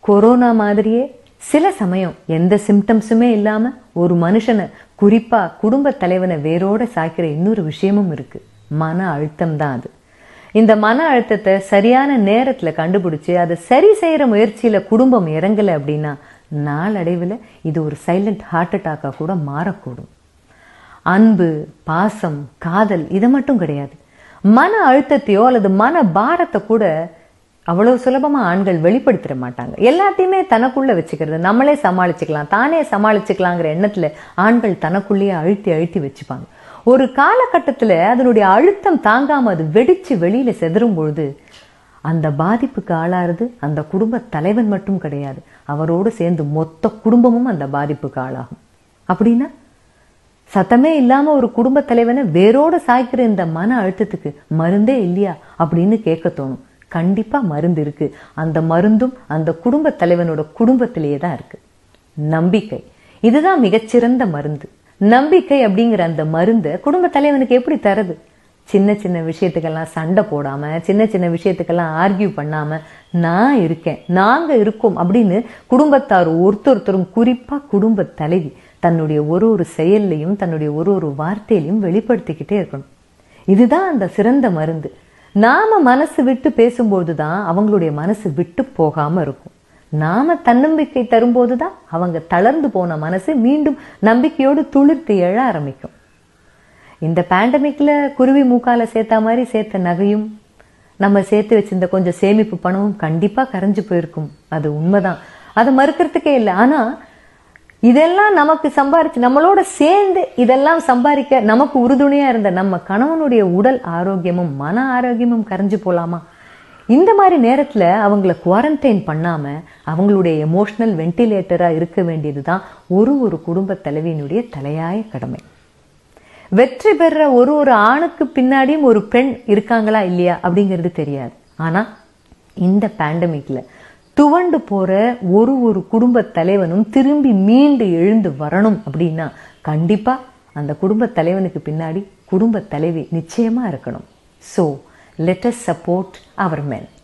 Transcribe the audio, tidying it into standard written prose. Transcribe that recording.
Corona மாதிரியே சில சமயம் எந்த சிம்டம்ஸுமே இல்லாம ஒரு மனுஷனை, குறிப்பா குடும்ப தலைவனை வேரோட சாய்க்கிற இன்னொரு விஷயமும் இருக்கு. மன அழுத்தம் தான் அது. இந்த மன அழுத்தத்தை சரியான நேரத்துல கண்டுபிடிச்சு அதை சரி செய்யற முயற்சியில குடும்பம் இறங்கல அப்படின்னா நாளடைவில் இது ஒரு சைலண்ட் ஹார்ட் அட்டாக்கா கூட மாறக்கூடும். அன்பு, பாசம், காதல் இது மட்டும் கிடையாது. மன அழுத்தத்தையோ அல்லது மன பாரத்தை கூட அவ்வளவு சுலபமா ஆண்கள் வெளிப்படுத்திட மாட்டாங்க. எல்லாத்தையுமே தனக்குள்ள வச்சுக்கிறது, நம்மளே சமாளிச்சுக்கலாம், தானே சமாளிச்சுக்கலாங்கிற எண்ணத்துல ஆண்கள் தனக்குள்ளேயே அழுத்தி அழுத்தி வச்சுப்பாங்க. ஒரு காலகட்டத்துல அதனுடைய அழுத்தம் தாங்காம அது வெடிச்சு வெளியில செதறும் பொழுது அந்த பாதிப்புக்கு ஆளாறது அந்த குடும்ப தலைவன் மட்டும் கிடையாது, அவரோடு சேர்ந்து மொத்த குடும்பமும் அந்த பாதிப்புக்கு ஆளாகும். அப்படின்னா சத்தமே இல்லாம ஒரு குடும்ப தலைவனை வேரோட சாய்க்கிற இந்த மன அழுத்தத்துக்கு மருந்தே இல்லையா அப்படின்னு கேட்க தோணும். கண்டிப்பா மருந்து இருக்கு. அந்த மருந்தும் அந்த குடும்ப தலைவனோட குடும்பத்திலேயே தான் இருக்கு. நம்பிக்கை. இதுதான் மிகச்சிறந்த மருந்து. நம்பிக்கை அப்படிங்கிற அந்த மருந்தை குடும்ப தலைவனுக்கு எப்படி தரது? சின்ன சின்ன விஷயத்துக்கெல்லாம் சண்டை போடாம, சின்ன சின்ன விஷயத்துக்கெல்லாம் ஆர்கியூ பண்ணாம, நான் இருக்கேன், நாங்க இருக்கோம் அப்படின்னு குடும்பத்தார் ஒருத்தரும், குறிப்பா குடும்ப தலைவி தன்னுடைய ஒரு செயல்லையும் தன்னுடைய ஒரு வார்த்தையிலையும் வெளிப்படுத்திக்கிட்டே இருக்கணும். இதுதான் அந்த சிறந்த மருந்து. நாம மனசு விட்டு பேசும்போதுதான் அவங்களுடைய மனசு விட்டு போகாம இருக்கும். நாம தன்னம்பிக்கை தரும்போதுதான் அவங்க தளர்ந்து போன மனசு மீண்டும் நம்பிக்கையோடு துளிர்த்து எழ ஆரம்பிக்கும். இந்த பேண்டமிக்ல குருவி மூக்கால சேர்த்த மாதிரி சேர்த்த நகையும் நம்ம சேர்த்து வச்சிருந்த கொஞ்சம் சேமிப்பு பணமும் கண்டிப்பா கரைஞ்சு போயிருக்கும். அது உண்மைதான், அதை மறுக்கிறதுக்கே இல்லை. ஆனா இதெல்லாம் நமக்கு சம்பாரிச்சு, நம்மளோட சேர்ந்து இதெல்லாம் சம்பாதிக்க நமக்கு உறுதுணையா இருந்த நம்ம கணவனுடைய உடல் ஆரோக்கியமும் மன ஆரோக்கியமும் கரைஞ்சு போலாமா? இந்த மாதிரி நேரத்துல அவங்கள குவாரண்டைன் பண்ணாம அவங்களுடைய எமோஷனல் வென்டிலேட்டரா இருக்க வேண்டியதுதான் ஒரு குடும்ப தலைவியினுடைய தலையாய கடமை. வெற்றி பெற ஒரு ஆணுக்கு பின்னாடியும் ஒரு பெண் இருக்காங்களா இல்லையா அப்படிங்கிறது தெரியாது. ஆனா இந்த பேண்டமிக்ல துவண்டு போற ஒரு குடும்ப தலைவனும் திரும்பி மீண்டு எழுந்து வரணும் அப்படின்னா கண்டிப்பா அந்த குடும்ப தலைவனுக்கு பின்னாடி குடும்ப தலைவி நிச்சயமா இருக்கணும். So let us support our men.